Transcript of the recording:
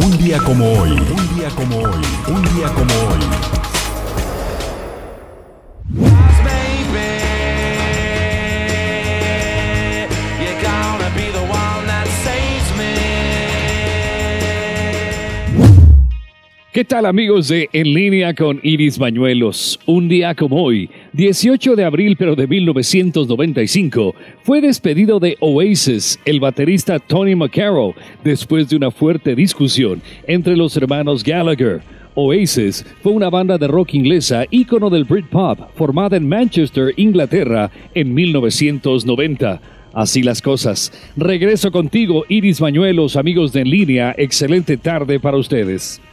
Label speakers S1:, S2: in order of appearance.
S1: Un día como hoy, un día como hoy, un día como hoy.
S2: ¿Qué tal, amigos de En Línea con Iris Bañuelos? Un día como hoy, 18 de abril pero de 1995, fue despedido de Oasis el baterista Tony McCarroll después de una fuerte discusión entre los hermanos Gallagher. Oasis fue una banda de rock inglesa ícono del Britpop formada en Manchester, Inglaterra, en 1990. Así las cosas. Regreso contigo, Iris Bañuelos, amigos de En Línea. Excelente tarde para ustedes.